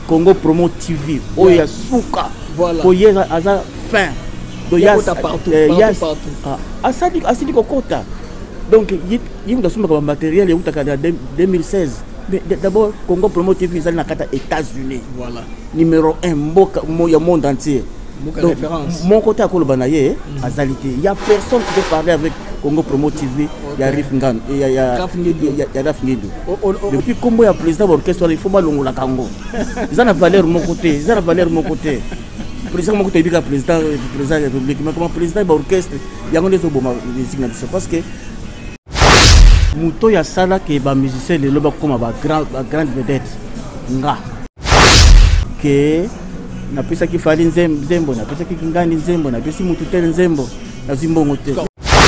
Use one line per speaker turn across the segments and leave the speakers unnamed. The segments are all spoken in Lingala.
Congo Promo TV oya suka koyeza aza fin do ya partout asadi kokota donc il y a un matériel en 2016 d'abord Congo Promo TV ils allent aux États-Unis voilà numéro 1 moya monde entier donc mon côté à Kolobanaye azalité il y a personne qui peut parler avec Congo Promo TV il y a Rif Ngan il y a Raf Ngido depuis comment il y a président d'orchestre il faut pas longo la Congo ils ont la valeur mon côté ils ont la valeur mon côté président mon côté il président de la République mais comme président d'orchestre il y a des choses musique parce que Muto ya sala que ba musicien le loba comme ba grande vedette nga que na pesa ki fali nzembo na pesa ki kingani nzembo na pesa mutu tel nzembo na zimbongo te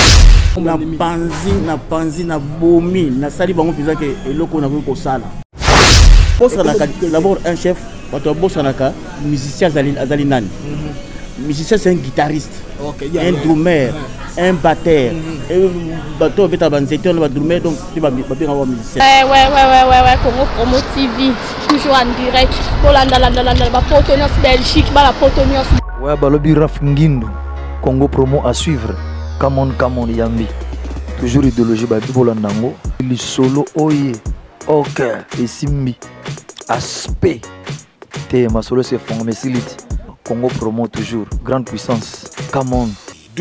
na panzi na bomi na sali bango pesa que eloko na ko sala posa la d'abord un chef bato bossa naka musicien azali nani musicien c'est un guitariste un drummer un batteur bateau beta banzeteur le drummer donc tu vas bien avoir musicien
ouais Congo Promo TV toujours en direct bolanda ba Portonios Belgique ba la Portonios
ouais balobi Raf Ngindo Congo Promo à suivre come on yambi toujours idéologie ba bolandango li solo oye OK et simbi aspect te ma solo c'est formé silite Congo Promo toujours grande puissance come on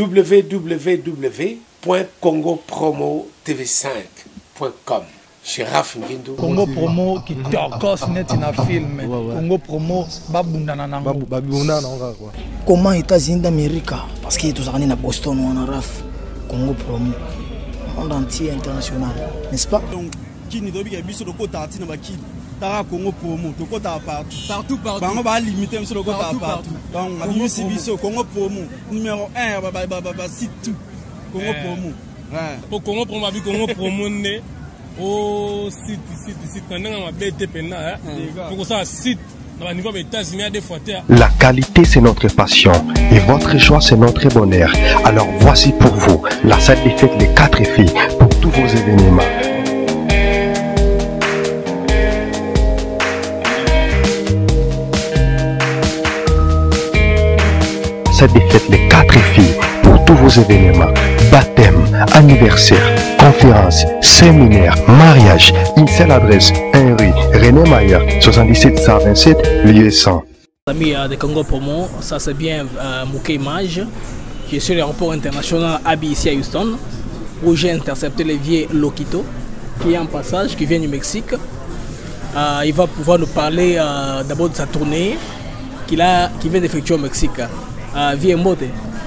www.congopromotv5.com chez Raf Ngindo.
Congo Promo qui torcos net in a film. Congo Promo babundana nango. Babundana nango quoi.
Comment États-Unis d'Amérique parce que tous en Boston ou en Raf Congo Promo monde entier international, n'est-ce pas?
Donc qui ni dobi biso de kota tina baki tara Congo Promo to kota partout bango ba limiter sur le kota partout donc on a biso Congo Promo numéro 1 ba site tout Congo Promo
pour Congo Promo abi Congo Promo né au site pendant ma BT pena pour ça site dans le niveau des États-Unis des fois.
La qualité c'est notre passion et votre choix c'est notre bonheur. Alors voici pour vous la salle des fêtes Les 4 filles pour tous vos événements. Salle des fêtes Les 4 filles pour tous vos événements. Baptême, anniversaire, conférence, séminaire, mariage. Une seule adresse, 1 rue René Mayer, 77 127, lieu 100.
Amis de Congo Promo, ça c'est bien Mouké Image. Je suis à l'aéroport international Abi ici à Houston, où j'ai intercepté le vieux Lokito, qui est en passage, qui vient du Mexique. Il va pouvoir nous parler d'abord de sa tournée qui vient d'effectuer au Mexique. Vieux Mbote.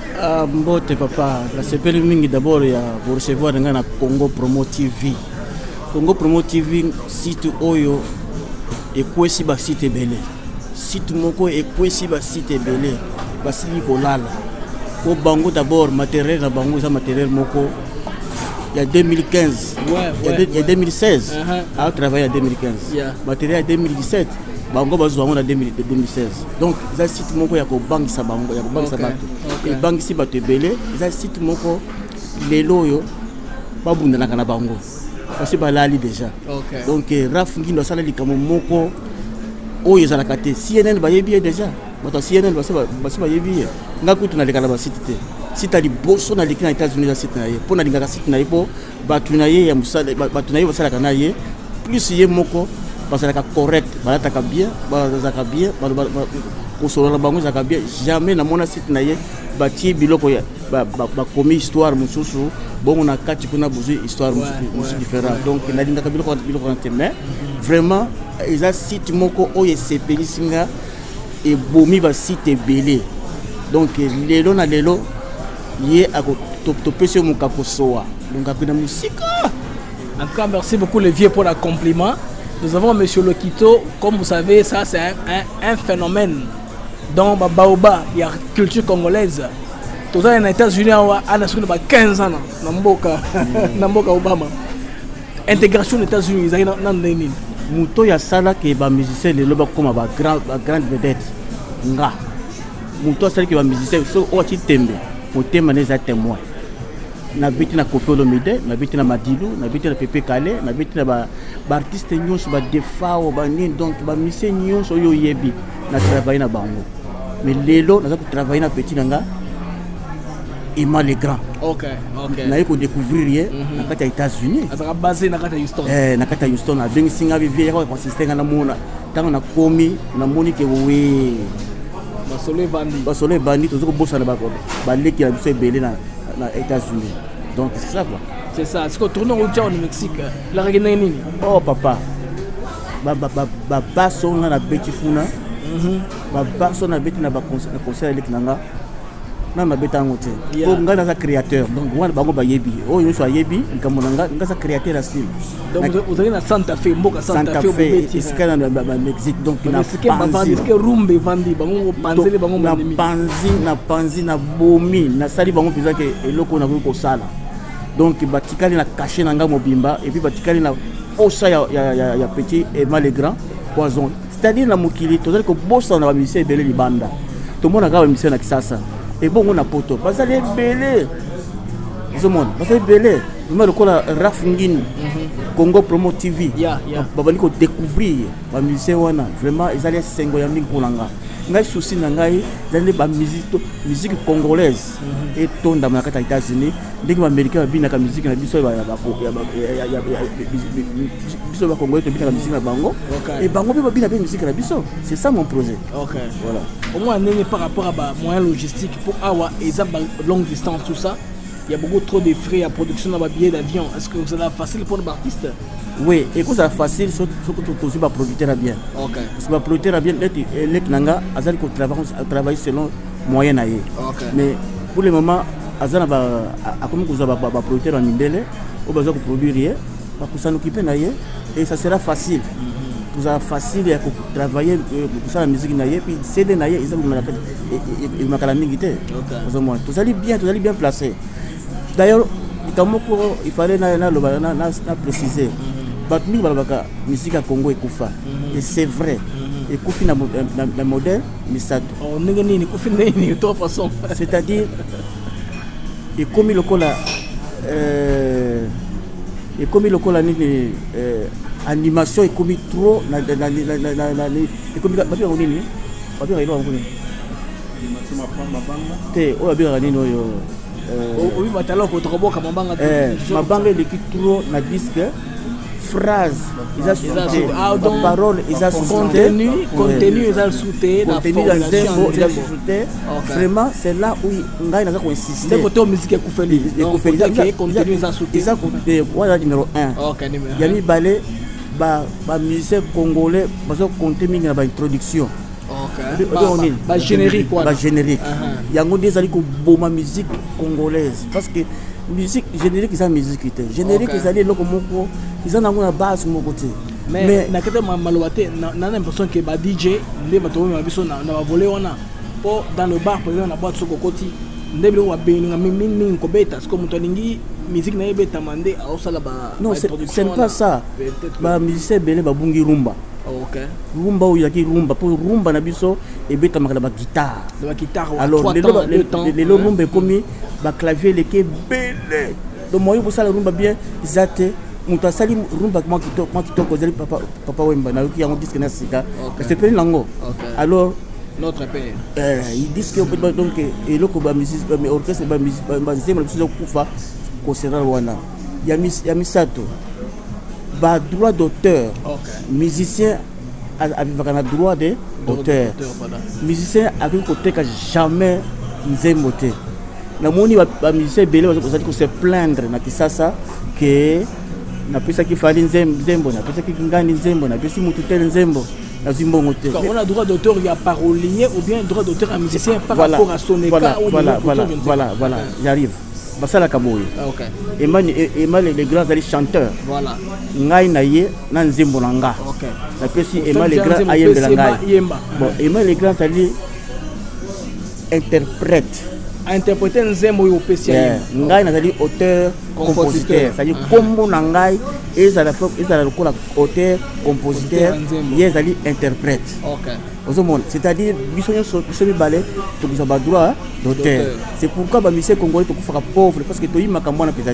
Mbote papa, la CPL mingi d'abord pour recevoir na Congo Promo TV. Congo Promo TV site oyo ekwesi ba site belé. Site moko ekwesi ba site belé. Ba site kolala. Ko bango d'abord matériel na bango za matériel moko. Il y a 2015. Il y a 2016. A travaillé en 2015. Matériel en 2017. Bango bazwango na 2016. Donc za site moko ya ko bangisa bango ya ko bangisa bato. Et bangisi bato belé, za site moko lelo yo babunda na bango. Parce que balali déjà. Donc Raf Ngindo sala likamo moko oyo za la kate CNN ba yebi déjà. Bato CNN ba yebi. Ngakutu na lekala ba site te. Site ali boso na likina États-Unis za site na ye. Pona lingaka site na ye po bato na ye ya musala bato na ye basala kana ye plus ye moko basalaka correct, balataka bien, bazaka bien, kosolola bango zaka bien. Jamais na mona site na ye batie biloko ya ba komi histoire mususu bon on a kati kuna buzu histoire mususu différent. Donc na lingaka biloko na teme vraiment eza site moko oyo sepelisinga et bomi ba site belé. Donc lelo na lelo ye ako topese muka kosoa. Donc apena musique.
En tout cas, merci beaucoup les vieux pour le compliment. Nous avons Monsieur Lokito, comme vous savez, ça c'est un phénomène dans la Baoba, il y a la culture congolaise. Tout ça, les États-Unis, on a 15 ans, dans Obama. Intégration des États-Unis, ils ont des
Muto ya sala que ba musicien le loba comme ba grande vedette. Nga. Muto sala que ba musicien so o ti tembe, o tema les témoin. nabeti na Kofi Olomide, nabeti na Madilu, nabeti na Pepe Kale, nabeti na ba artiste nyonso ba Defao ba nini donc ba mise nyonso yo yebi na travailler na bango. Mais lelo naza ko travailler na petit nanga Emma le Grand.
OK.
Na yeko découvrir na kati ya États-Unis.
Azaka basé na kati ya Houston.
Na kati ya Houston na bengi singa vivi ya ko consister na mona. Tango na komi na moni ke we basole bandi tozoko bossa na ba leki na biso ebele na États-Unis. Donc c'est ça quoi.
C'est ça. Est-ce que tourner au Mexique la regina nini?
Oh papa. Ba baso na beti funa. Ba baso na beti na ba concert eleki nanga. Na mabeta ngote. Ko ngana za créateur. Donc wana bango ba yebi. Oh yo so yebi nkamonanga ngasa créateur à style.
Donc vous avez na Santa Fe, mboka Santa Fe au Mexique.
Iskana na Mexique donc na
panzi. Est-ce que rumbe vandi bango panzele bango mandemi.
Na panzi na bomi na sali bango pisa ke eloko na ko sala. Donc batikali na caché nanga mobimba et puis batikali na osa ya petit et mal et grand poison. C'est-à-dire na mokili tozali ko bossa na ba mission ebele libanda. To mona ka ba mission na kisasa. Et bon on a poto bazali belé zomon bazali belé moi le kola Raf Ngini Congo Promo TV babali ko découvrir ba musicien wana vraiment ezali sengo ya mingi kolanga ngai souci na ngai zali ba musique congolaise et tonda na kata États-Unis ndenge ba américain babina ka musique na biso ya biso ba congolais to bina ka musique na bango et bango be babina be musique na biso c'est ça mon projet.
OK,
voilà.
Au moins par rapport à moyens logistiques pour avoir longue distance tout ça, il y a beaucoup trop de frais à production dans les billets d'avion. Est-ce que c'est facile pour l'artiste?
Oui, et que c'est facile surtout que tu vas producteur bien.
OK.
Parce que producteur bien les nanga azali ko travailler selon moyen na ye.
OK.
Mais pour le moment azana ba comme que ba producteur en indele ou besoin de produire ba ko s'en occuper na ye et ça sera facile. Vous avez facile de travailler pour ça la musique na ye puis CD na ye ils ont ma calamité. Vous allez bien placé. D'ailleurs il fallait na préciser. Batmi balabaka musique à Congo ekufa et c'est vrai. Et kufi na modèle misato.
Oh nini ni kufi nini de toute façon.
C'est-à-dire et comme le cola nini animation et comme trop na et comme babi ngoni ni babi ngoni ngoni te o babi ngoni no yo
oui batalo ko toboka mabanga
mabanga de trop na disque phrase ils ont sauté parole ils ont
contenu ils ont sauté
la formulation ils ont sauté vraiment c'est là où ngai naza ko insister
c'est côté musique ekufeli que contenu ils ont sauté
ils ont coupé voilà numéro 1
OK numéro 1
Yami Balé ba musicien congolais bazo compter mingi na ba introduction.
OK. Ba générique quoi.
Ba générique. Yango desali ko boma musique congolaise parce que musique générique ça musique était. Générique ils allaient loko moko, ils en ont na base moko te.
Mais na kete malobate na l'impression que ba DJ ndé bato ba biso na ba voler wana. Po dans le bar par exemple na boîte soko koti ndé bilo wa beninga mingi ko beta parce que muto lingi musique na yebe tamandé a osala ba.
Non, c'est pas ça. Ba musicien belé ba bungi rumba.
OK.
Rumba ou yaki rumba pour rumba na biso et beta makala ba guitare.
La guitare
alors les rumba comme ba clavier les ke belé. Donc moi pour ça la rumba bien zate muto sali rumba moi qui to kozali papa wemba na yoki yango disque na sika. C'est pas lango. Alors
notre père
ils disent que donc et loko ba musique ba orchestre ba musique ba zema biso kufa concernant wana yami sato ba droit d'auteur. Musicien avec un droit d'auteur. Musicien avec côté que jamais nzembo te na moni ba musicien belé ko se plaindre na kisasa que na pesa ki fali nzembo na pesa ki ngani nzembo na pesa mutu tel nzembo na zimbongo te.
On a droit d'auteur il y a parolier ou bien droit d'auteur à musicien par rapport à son état
voilà j'arrive basala kaboy.
OK.
Emal les grands ali chanteurs.
Voilà.
Ngai na ye na nzembo nanga.
OK.
Na pesi Emal les grands ayembela ngai. Bon, Emal les grands ali interprète.
interpréter nzembo yo spécial
ngai nazali auteur compositeur c'est-à-dire kombo na ngai ezala lokola auteur compositeur ye ezali interprète ozomona c'est-à-dire biso nyonso biso mibale tokozwa badroit d'auteur c'est pourquoi bamisien congolais tokufaka pauvre parce que toyimaka mwana mpenza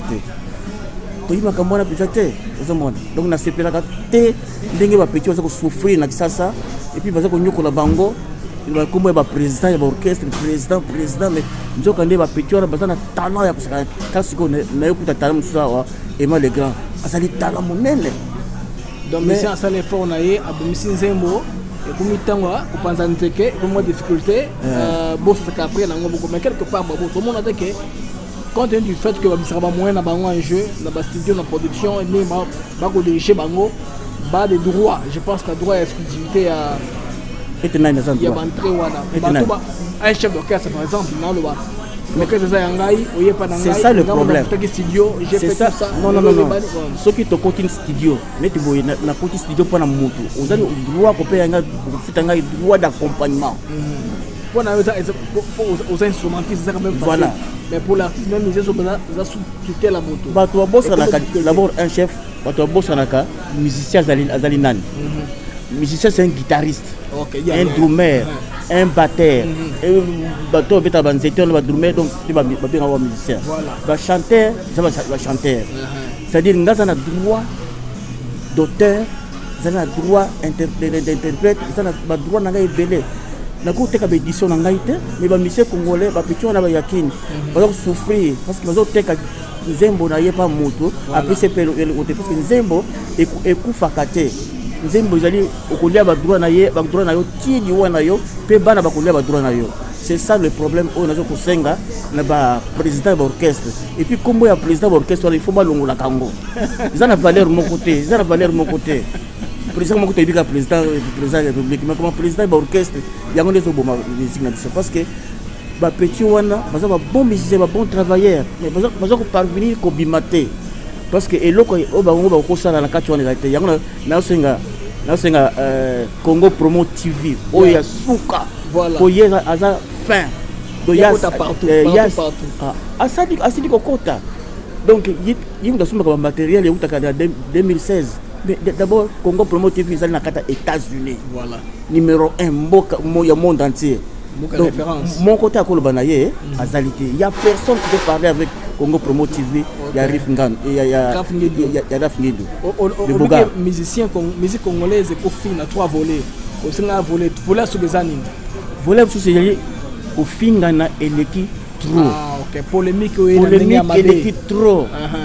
te ozomona donc nasepelaka te ndenge bapeti baza kosouffrir na kisasa et puis baza konyokola bango comme le président de l'orchestre, président, mais nous avons des petits talent, quand on a talent, Emma le Grand, ça dit talent mon aile.
Donc, mais c'est un salaire fort, on a eu à Bémissin Zembo, et comme il t'en va, pour penser à une difficulté, bon, c'est qu'après, mais quelque part, tout le monde a dit que, compte tenu du fait que ça va moins dans un jeu, dans le studio, dans la production, et même, va diriger Bango, bas des droits, je pense que le droit exclusivité à. Un chef d'orchestre par exemple,
c'est ça le problème. C'est ça. Non. Ce qui te coûte un studio, mais tu vois, na coûte studio pour la moto. Vous avez le droit de payer un droit d'accompagnement.
Pour aux instrumentistes, c'est même
voilà.
Mais pour l'artiste, même ils ont sous-tutelle la moto.
D'abord un chef, musicien Azalinan. Musicien c'est un guitariste, un drummer, un batteur, un batteur qui est un drummer, donc il va bien avoir musicien. Un chanteur, ça va chanteur. C'est-à-dire que nous avons le droit d'auteur, nous avons le droit d'interprète, nous avons le droit de belé. Nous avons une édition, mais les musiciens congolais, les petits, ils vont souffrir parce qu'ils ont Nzembo n'a pas moto, après c'est parce que Nzembo est coufakate. Nzembo zali okolia ba droit na yo tini wana yo pe bana bakolia ba droit na yo. C'est ça le problème on a ko senga na ba président de l'orchestre et puis comme il y a président de l'orchestre il faut pas longola kango. Ils ont la valeur mon côté, président mon côté bika président de la République mais comme président de l'orchestre il y a un des bons musiques parce que ba petit wana baza ba bon musicien ba bon travailleur mais baza ko parvenir ko bimater. Parce que eloko obango ba kosala na kati wana te yango na senga Congo Promo TV oya suka
voilà
ko yeza aza fin do ya
partout
asidi kokota donc yinga suma ka matériel ya utaka 2016 mais d'abord Congo Promo TV zali na kata États-Unis
voilà
numéro 1 mboka ya monde entier. Donc, mon côté à Kolobanaye, il n'y a personne qui peut parler avec Congo Promo TV, il y a Rif Ngan, il y a Raf Ngidou.
Les musiciens, musique congolaise, il y a 3 volets. Il y a volet sur les années.
Volet sur les années, au fin, il y a Eleki trop.
Ah, ok. Polémique,
Eleki trop.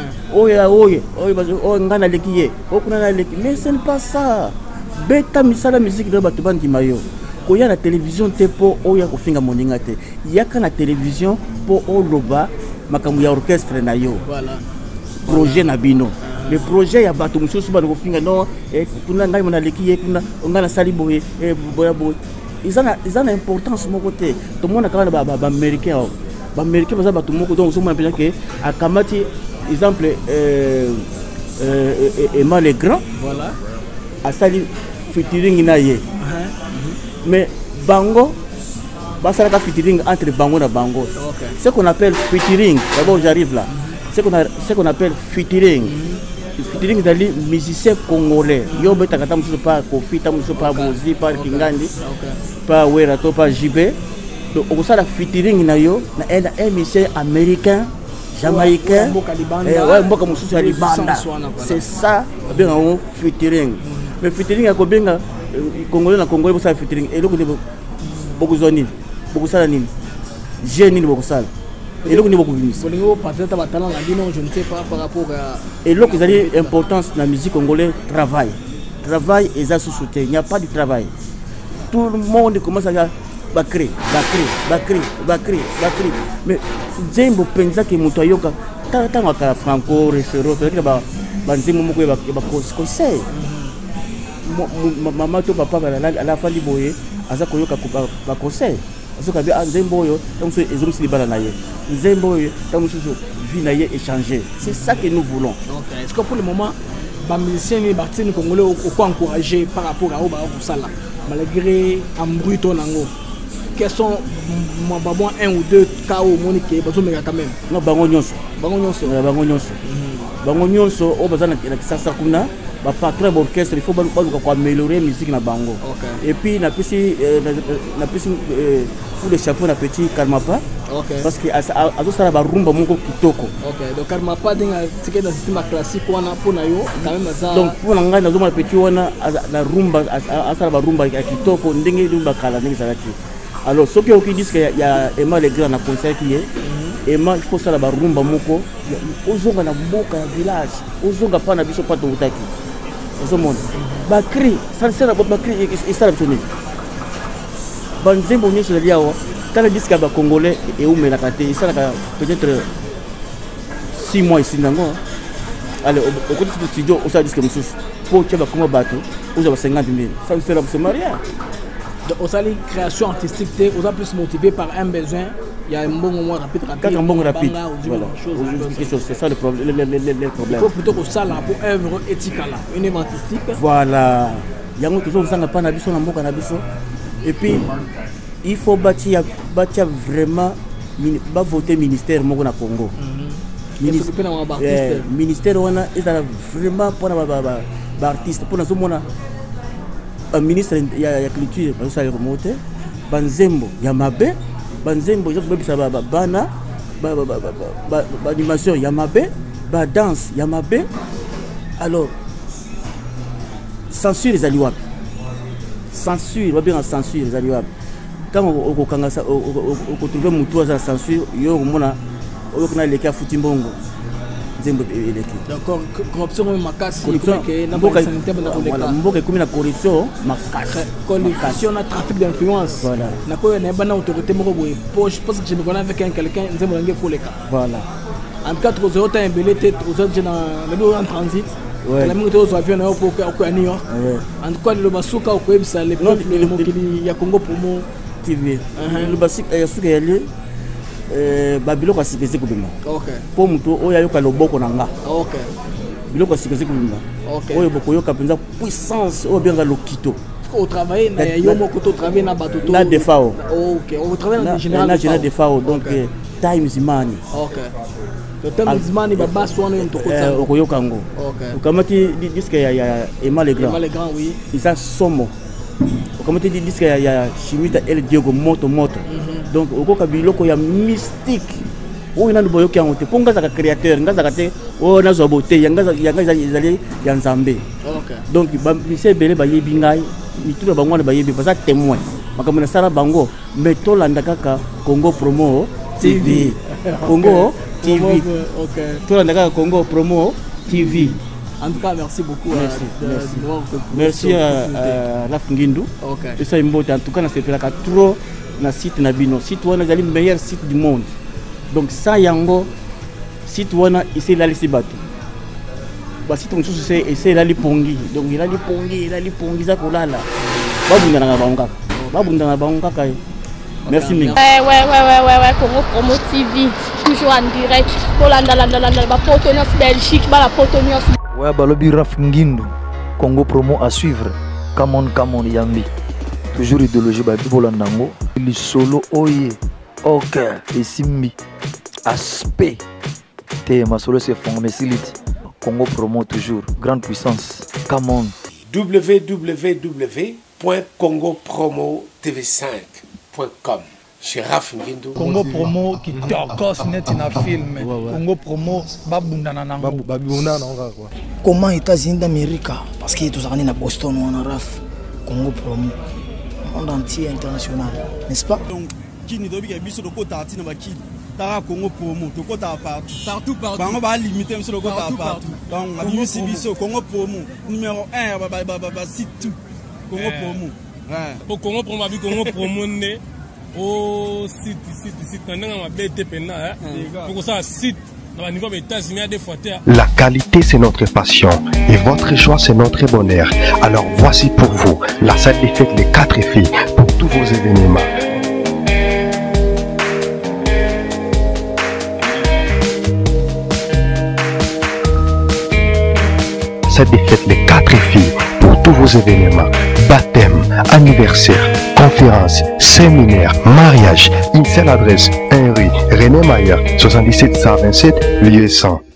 Mais ce n'est pas ça. Beta misala musique de Batuban Dimayo. Quand il y a la télévision, il y a la télévision pour Oloba, il y a orchestre. Projet Nabino. Le projet, il y a des choses qui sont ils ont une importance de mon côté. Tout le monde a quand même des Américains. Les Américains, par exemple, Emma le Grand, a sali featuring naye. Mais Bango, c'est un featuring entre Bango et Bango. Ce qu'on appelle featuring, d'abord j'arrive là. Ce qu'on appelle featuring. Featuring c'est les musiciens congolais. Yo beta kata muso pa Kofi, muso pa Bozi, pa Kingandi, pa Werato, pa JB. Donc on ça la featuring na yo na un musicien américain, jamaïcain, ouais mboka mususu ya libanda. C'est ça bien un featuring. Mais featuring ya ko benga Congolais na Congolais ça featuring et loko beaucoup zoni beaucoup ça nini jeune ni beaucoup ça et loko ni beaucoup plus
pour les peut-être ba talent la bino je ne sais pas par rapport à
et loko ça dit importance dans la musique congolaise travail et ça sous-soutien il n'y a pas de travail tout le monde commence à bakri mais Zembo penza que muto yoka tanga ka franco référent peut-être ba nzimo moko ba conseil maman to papa à la fin du boye aza koyoka ba conseil azoka bi Nzembo yo donc c'est ezo musili bana naye Nzembo yo donc vie naye échanger c'est ça que nous voulons.
OK est-ce que pour le moment ba musiciens ni batini congolais au quoi encourager par rapport à Oba Kusala malgré ambruito nango quels sont un ou deux cas où Monique est besoin de quand même.
Non, bango nyonso. Bango nyonso, au besoin de ça kuna. Pas très bon orchestre, il faut améliorer la musique na bango. Et puis na pisi pour le chapeau na petit Karmapa. Parce que azo sala ba rumba moko kitoko.
Donc Karmapa dinga tike na système classique wana pour na yo quand même ça.
Donc pour nga na zo ma petit wana na rumba asala ba rumba kitoko ndenge rumba kala ndenge salaki. Alors ce qui dit qu'il y a Emma le grand na concert qui est Emma il faut sala ba rumba moko ozonga na mboka ya village ozonga pa na biso pa to utaki. Au monde. Bakri, ça ne sert à pas Bakri et ça l'absolu. Banzembo ni sur le liao. Quand le disque à Congolais et où mais la caté, ça peut-être 6 mois ici dans allez, au côté du studio, on s'est dit que monsieur pour qu'il va comment battre, vous avez 50 000. Ça ne sert absolument rien.
Donc, on s'est dit création artistique, on a plus motivé par un besoin. Il y a un bon moment rapide.
Quand un bon rapide, voilà. C'est ça le problème.
Il faut plutôt que ça là pour œuvre éthique là, une œuvre artistique.
Voilà. Il y a un toujours ça n'a pas n'abisso n'a pas n'abisso. Et puis il faut bâtir vraiment voter ministère mon na Congo. Ministère on a vraiment pour na artiste pour na somona un ministre il y a culture ça le remonter banzembo ya mabe banzembo je peux bisa bana animation ya mabe ba danse ya mabe alors censure les aliwab censure va bien censure les aliwab quand on kanga ça on trouver mutu à censure yo mona o kana le ka futimbongo zembo eleki
d'accord corruption makasi que na bonne santé na koleka
mboka comme na corruption makasi
corruption na trafic d'influence
voilà
na ko na bana autorité moko boye poche parce que je me connais avec quelqu'un zembo ngé foleka
voilà
en 4 0 temps belé tête aux autres dans en transit la minute aux avions na pour ko New York en tout cas le basuka ko ebisa le mokili ya Congo Promo
TV le basuka ya suka yale babilo kwa sikezi kubima po muto oya yoka loboko nanga bilo kwa sikezi kubima oyo boko yoka penza puissance o bien lokito
au travail na yomo ko to travailler na batuto
na defao
on travaille na
général defao donc time is money
le time is money baba swana yo toko tsa
okoyoka ngo ukamati disque ya Emma le grand
oui
isa somo ukamati disque ya Chimita El Diego moto donc okoka biloko ya mystique oyo nando boyoki yango te ponga za créateur ngaza kate o nazo beauté yanga izali ya nzambe donc ba mise belé ba yebi ngai mituna bangwana ba yebi parce témoin makambo na sala bango meto landa kaka Congo Promo TV Congo TV to landa kaka Congo Promo TV.
En tout cas, merci beaucoup.
Merci à Raf Ngindu. Et ça, en tout cas, on a fait trop na site Nabino. Site wana le meilleur site du monde. Donc ça yango site wana ici là les bateau. Ba site on c'est essayer là les pongi. Donc il a les pongi za kolala. Babunda na bango kaka. Merci Ming.
Ouais, Congo Promo TV toujours en direct. Polanda ba Potonos Belgique, ba la Potonos.
Ouais, balobi Raf Ngindu. Congo Promo à suivre. Come on Yambi. Toujours idéologie ba bibolandango. Le solo oye. Ok, et simbi. Aspect. Te ma solo c'est formé silite. Congo Promo toujours. Grande puissance. Come on.
www.congopromotv5.com. Chez Raf Ngindu.
Congo Promo qui torcos net in a film. Congo Promo babundana nango. Babundana nango quoi.
Comment États-Unis d'Amérique parce que tous années à Boston ou en Raf. Congo Promo. Monde entier international, n'est-ce pas?
Donc qui ne doit pas biso de côté artiste na qui tara Congo Promo to côté partout bango ba limiter sur le côté partout donc on a vu biso Congo Promo numéro 1 ba site tout Congo Promo
pour Congo Promo bi Congo Promo né au site ndanga ma BT pena pour ça site dans le niveau des États-Unis des fois.
La qualité c'est notre passion et votre choix c'est notre bonheur. Alors voici pour vous la salle des fêtes Les 4 filles pour tous vos événements. Salle des fêtes Les 4 filles pour tous vos événements. Baptême, anniversaire, conférence, séminaire, mariage. Une seule adresse, 1 rue René Mayer, 77 127, lieu 100.